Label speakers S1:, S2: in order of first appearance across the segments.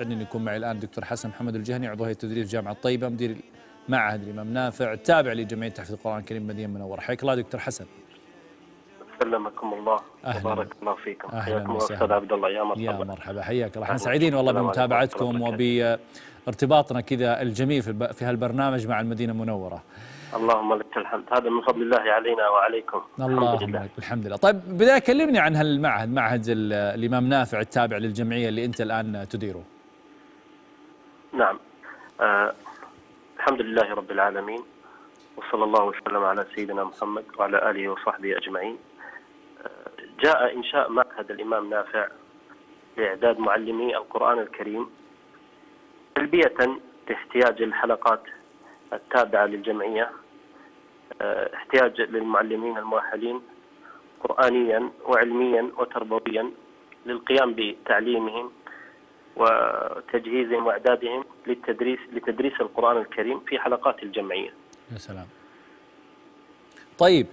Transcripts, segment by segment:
S1: أن يكون معي الآن دكتور حسن محمد الجهني، عضو هيئة تدريس جامعة طيبة، مدير معهد الإمام نافع التابع لجمعية تحفيظ القرآن الكريم مدينة منورة. حياك الله دكتور حسن.
S2: سلمكم الله وبارك الله فيكم. حياكم الله أستاذ عبد الله. يا مرحبا.
S1: يا مرحبا، حياك الله. احنا سعيدين والله بمتابعتكم وبارتباطنا كذا الجميل في هالبرنامج مع المدينة المنورة.
S2: اللهم لك الحمد، هذا من فضل الله علينا وعليكم.
S1: اللهم الحمد لله. طيب بداية كلمني عن هالمعهد، معهد الإمام نافع التابع للجمعية اللي أنت الآن تديره.
S2: نعم، الحمد لله رب العالمين، وصلى الله وسلم على سيدنا محمد وعلى آله وصحبه أجمعين. جاء إنشاء معهد الإمام نافع لإعداد معلمي القرآن الكريم تلبية لاحتياج الحلقات التابعة للجمعية، احتياج للمعلمين المؤهلين قرآنيا وعلميا وتربويا للقيام بتعليمهم وتجهيزهم وإعدادهم لتدريس القرآن الكريم في حلقات الجمعية.
S1: يا سلام. طيب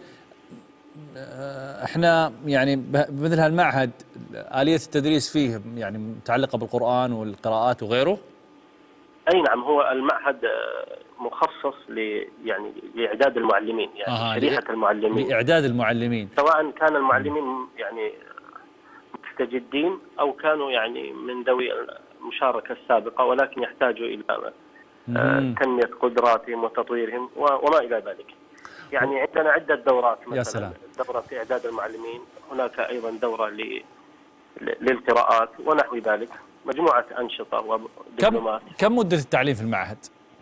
S1: احنا يعني بمثل هالمعهد آلية التدريس فيه يعني متعلقة بالقرآن والقراءات وغيره؟
S2: أي نعم، هو المعهد مخصص يعني لإعداد المعلمين، يعني شريحة المعلمين،
S1: لإعداد المعلمين،
S2: سواء كان المعلمين يعني مستجدين أو كانوا يعني من ذوي المشاركة السابقة، ولكن يحتاجوا إلى تنمية قدراتهم وتطويرهم وما إلى ذلك. يعني عندنا عدة دورات، مثلا دورة في إعداد المعلمين، هناك أيضا دورة للقراءات ونحو ذلك، مجموعة أنشطة ودبلومات.
S1: كم مدة التعليم في المعهد؟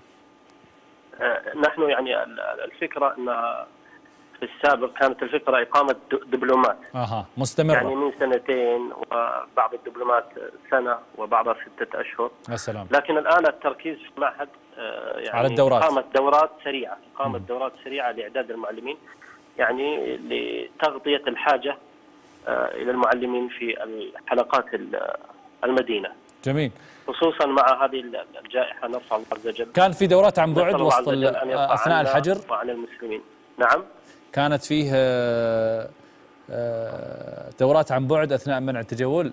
S2: نحن يعني الفكرة أنها في السابق كانت الفكرة إقامة دبلومات
S1: مستمرة،
S2: يعني من 2 وبعض الدبلومات سنة وبعضها 6 أشهر.
S1: يا سلام.
S2: لكن الآن التركيز في المعهد يعني
S1: على الدورات،
S2: إقامة دورات سريعة لإعداد المعلمين، يعني لتغطية الحاجة إلى المعلمين في الحلقات المدينة.
S1: جميل.
S2: خصوصا مع هذه الجائحة، نرفع الله عز وجل.
S1: كان في دورات عن بعد وسط أثناء الحجر
S2: وعن المسلمين. نعم،
S1: كانت فيه دورات عن بعد أثناء منع التجول.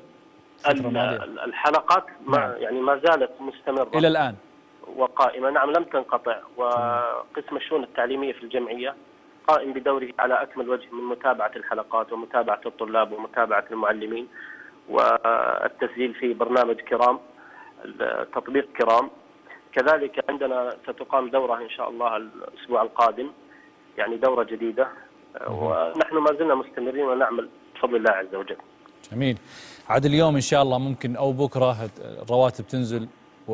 S2: الحلقات يعني ما زالت مستمرة
S1: إلى الآن
S2: وقائمة. نعم، لم تنقطع. وقسم الشؤون التعليمية في الجمعية قائم بدوره على أكمل وجه من متابعة الحلقات ومتابعة الطلاب ومتابعة المعلمين، والتسجيل في برنامج كرام، تطبيق كرام. كذلك عندنا ستقام دورة إن شاء الله الأسبوع القادم، يعني دورة جديدة، ونحن ما زلنا مستمرين ونعمل بفضل الله عز وجل.
S1: جميل. عاد اليوم إن شاء الله ممكن أو بكرة الرواتب تنزل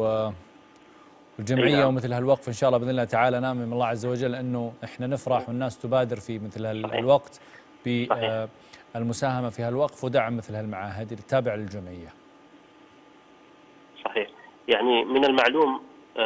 S1: والجمعية ومثل هالوقف إن شاء الله بإذن الله تعالى نامل من الله عز وجل أنه إحنا نفرح والناس تبادر في مثل هالوقت بالمساهمة في هالوقف ودعم مثل هالمعاهد التابعة للجمعية.
S2: صحيح. يعني من المعلوم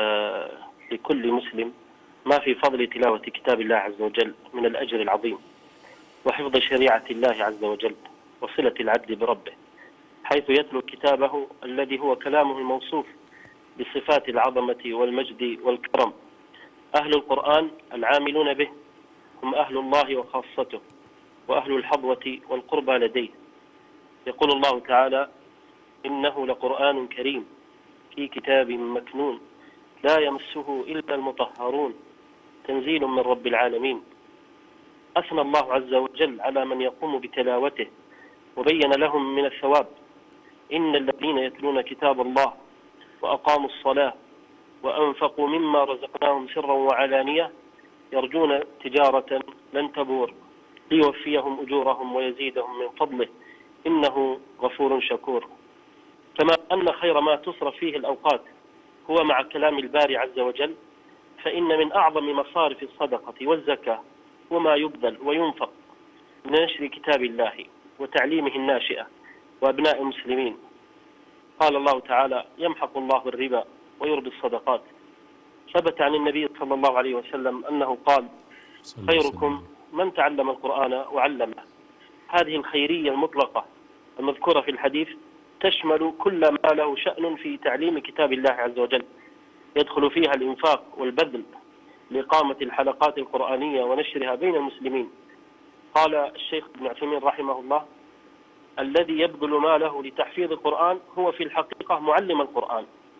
S2: لكل مسلم ما في فضل تلاوة كتاب الله عز وجل من الأجر العظيم، وحفظ شريعة الله عز وجل، وصلة العبد بربه، حيث يتلو كتابه الذي هو كلامه الموصوف بصفات العظمة والمجد والكرم. أهل القرآن العاملون به هم أهل الله وخاصته، وأهل الحظوة والقربى لديه. يقول الله تعالى: إنه لقرآن كريم في كتاب مكنون لا يمسه إلا المطهرون تنزيل من رب العالمين. أثنى الله عز وجل على من يقوم بتلاوته وبين لهم من الثواب: إن الذين يتلون كتاب الله وأقاموا الصلاة وأنفقوا مما رزقناهم سرا وعلانية يرجون تجارة لن تبور ليوفيهم أجورهم ويزيدهم من فضله إنه غفور شكور. كما أن خير ما تصرف فيه الأوقات هو مع كلام الباري عز وجل، فإن من أعظم مصارف الصدقة والزكاة وما يبذل وينفق من نشر كتاب الله وتعليمه الناشئة وأبناء المسلمين. قال الله تعالى: يمحق الله الربا ويربي الصدقات. ثبت عن النبي صلى الله عليه وسلم أنه قال: خيركم من تعلم القرآن وعلمه. هذه الخيرية المطلقة المذكورة في الحديث تشمل كل ما له شأن في تعليم كتاب الله عز وجل، يدخل فيها الإنفاق والبذل لإقامة الحلقات القرآنية ونشرها بين المسلمين. قال الشيخ ابن عثيمين رحمه الله: الذي يبذل ماله لتحفيظ القرآن هو في الحقيقة معلم القرآن،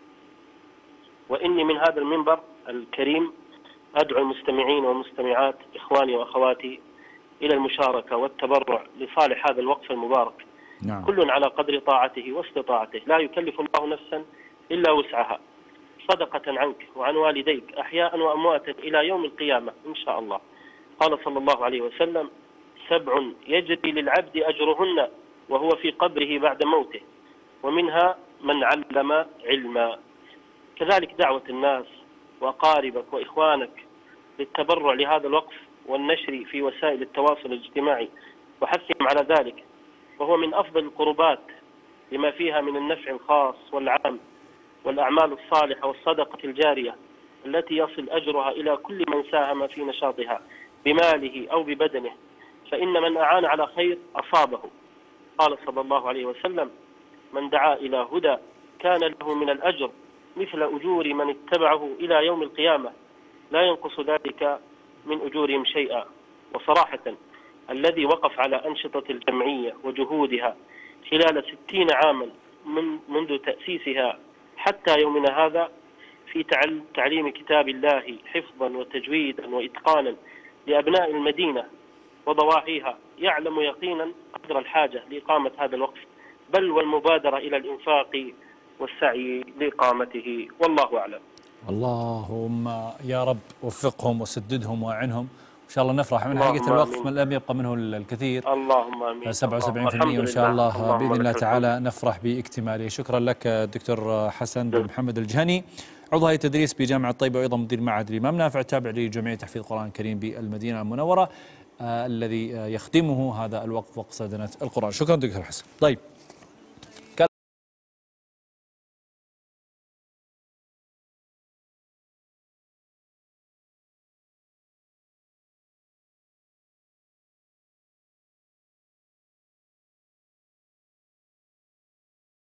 S2: وإني من هذا المنبر الكريم أدعو المستمعين والمستمعات إخواني وأخواتي إلى المشاركة والتبرع لصالح هذا الوقف المبارك.
S1: نعم.
S2: كل على قدر طاعته واستطاعته، لا يكلف الله نفسا إلا وسعها، صدقة عنك وعن والديك أحياء وأمواتا إلى يوم القيامة إن شاء الله. قال صلى الله عليه وسلم: 7 يجري للعبد أجرهن وهو في قبره بعد موته، ومنها من علم علما. كذلك دعوة الناس وأقاربك وإخوانك للتبرع لهذا الوقف والنشر في وسائل التواصل الاجتماعي وحثهم على ذلك، وهو من أفضل القربات لما فيها من النفع الخاص والعام والأعمال الصالحة والصدقة الجارية التي يصل أجرها إلى كل من ساهم في نشاطها بماله أو ببدنه، فإن من أعان على خير أصابه. قال صلى الله عليه وسلم: من دعا إلى هدى كان له من الأجر مثل أجور من اتبعه إلى يوم القيامة، لا ينقص ذلك من أجورهم شيئا. وصراحة الذي وقف على أنشطة الجمعية وجهودها خلال 60 عاما منذ تأسيسها حتى يومنا هذا في تعليم كتاب الله حفظا وتجويدا وإتقانا لأبناء المدينة وضواحيها، يعلم يقينا قدر الحاجة لإقامة هذا الوقف، بل والمبادرة إلى الإنفاق والسعي لإقامته، والله أعلم.
S1: اللهم يا رب وفقهم وسددهم وأعنهم، إن شاء الله نفرح من حقيقة الوقف من لم يبقى منه الكثير.
S2: اللهم آمين.
S1: 77% وإن شاء الله بإذن الله تعالى نفرح باكتماله. شكرا لك دكتور حسن بن محمد الجهني، عضو هيئة التدريس بجامعة الطيبة وأيضا مدير معهد الإمام نافع التابع لجمعية تحفيظ القرآن الكريم بالمدينة المنورة، الذي يخدمه هذا الوقف وقف صيدنة القرآن. شكرا دكتور حسن. طيب.